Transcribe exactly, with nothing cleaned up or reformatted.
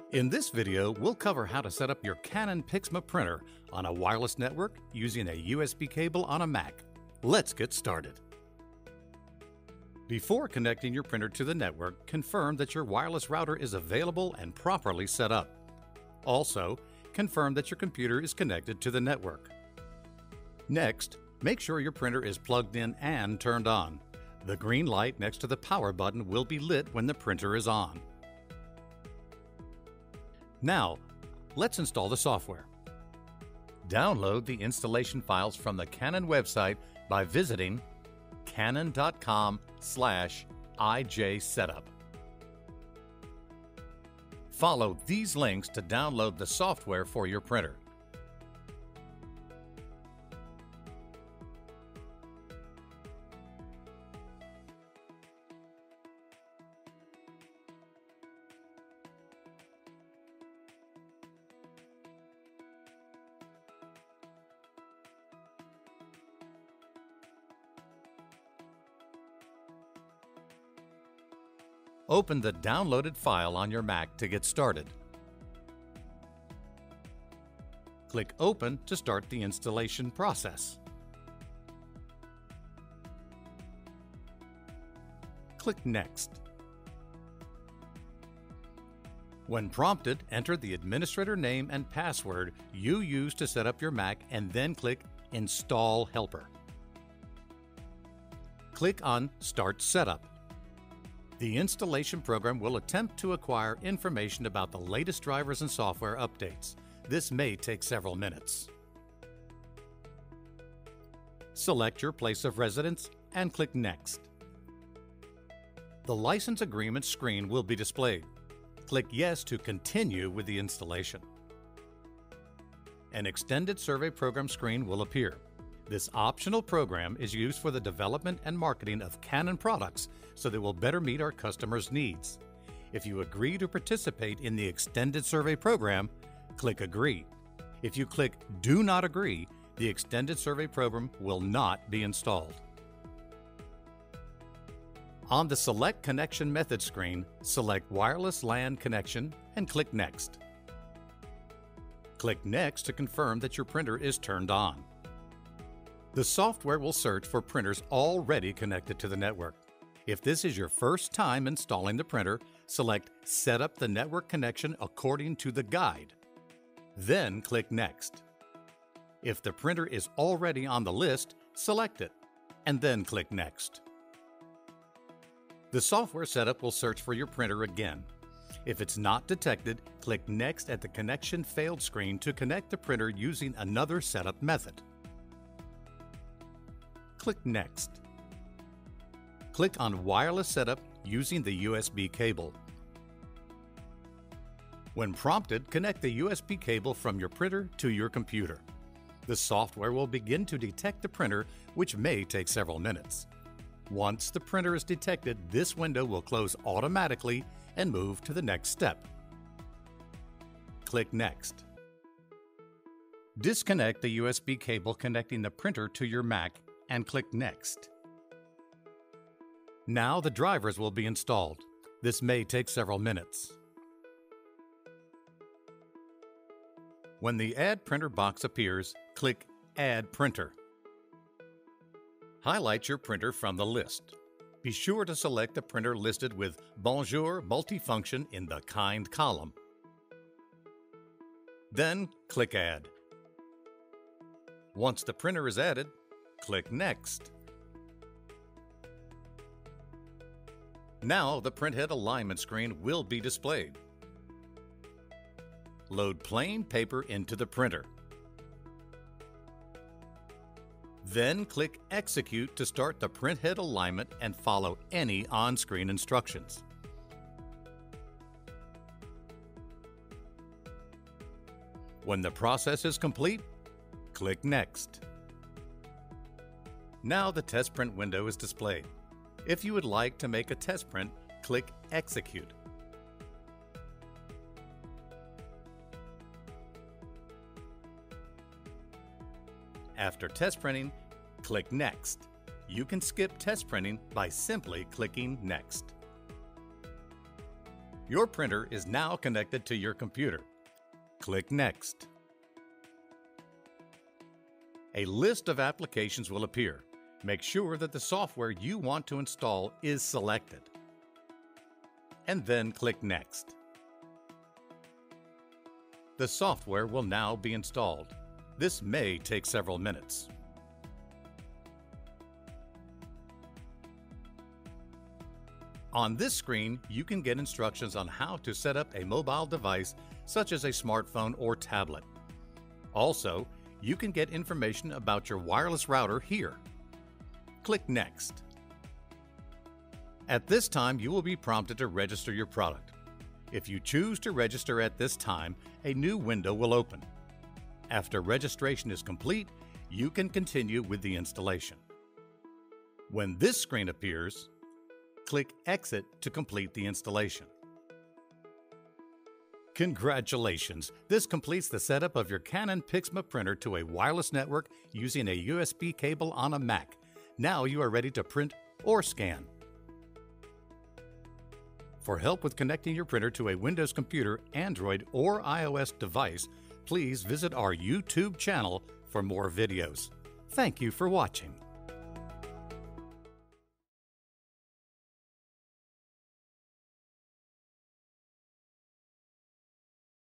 In this video, we'll cover how to set up your Canon Pixma printer on a wireless network using a U S B cable on a Mac. Let's get started. Before connecting your printer to the network, confirm that your wireless router is available and properly set up. Also, confirm that your computer is connected to the network. Next, make sure your printer is plugged in and turned on. The green light next to the power button will be lit when the printer is on. Now, let's install the software. Download the installation files from the Canon website by visiting canon dot com slash I J setup. Follow these links to download the software for your printer. Open the downloaded file on your Mac to get started. Click Open to start the installation process. Click Next. When prompted, enter the administrator name and password you use to set up your Mac and then click Install Helper. Click on Start Setup. The installation program will attempt to acquire information about the latest drivers and software updates. This may take several minutes. Select your place of residence and click Next. The license agreement screen will be displayed. Click Yes to continue with the installation. An extended survey program screen will appear. This optional program is used for the development and marketing of Canon products so they will better meet our customers' needs. If you agree to participate in the extended survey program, click Agree. If you click Do Not Agree, the extended survey program will not be installed. On the Select Connection Method screen, select Wireless LAN Connection and click Next. Click Next to confirm that your printer is turned on. The software will search for printers already connected to the network. If this is your first time installing the printer, select Set up the network connection according to the guide. Then click Next. If the printer is already on the list, select it, and then click Next. The software setup will search for your printer again. If it's not detected, click Next at the Connection Failed screen to connect the printer using another setup method. Click Next. Click on Wireless Setup using the U S B cable. When prompted, connect the U S B cable from your printer to your computer. The software will begin to detect the printer, which may take several minutes. Once the printer is detected, this window will close automatically and move to the next step. Click Next. Disconnect the U S B cable connecting the printer to your Mac and click Next. Now the drivers will be installed. This may take several minutes. When the Add Printer box appears, click Add Printer. Highlight your printer from the list. Be sure to select the printer listed with Bonjour Multifunction in the Kind column. Then click Add. Once the printer is added, click Next. Now the printhead alignment screen will be displayed. Load plain paper into the printer. Then click Execute to start the printhead alignment and follow any on-screen instructions. When the process is complete, click Next. Now the test print window is displayed. If you would like to make a test print, click Execute. After test printing, click Next. You can skip test printing by simply clicking Next. Your printer is now connected to your computer. Click Next. A list of applications will appear. Make sure that the software you want to install is selected. And then click Next. The software will now be installed. This may take several minutes. On this screen, you can get instructions on how to set up a mobile device such as a smartphone or tablet. Also, you can get information about your wireless router here. Click Next. At this time, you will be prompted to register your product. If you choose to register at this time, a new window will open. After registration is complete, you can continue with the installation. When this screen appears, click Exit to complete the installation. Congratulations! This completes the setup of your Canon Pixma printer to a wireless network using a U S B cable on a Mac. Now you are ready to print or scan. For help with connecting your printer to a Windows computer, Android, or iOS device, please visit our YouTube channel for more videos. Thank you for watching.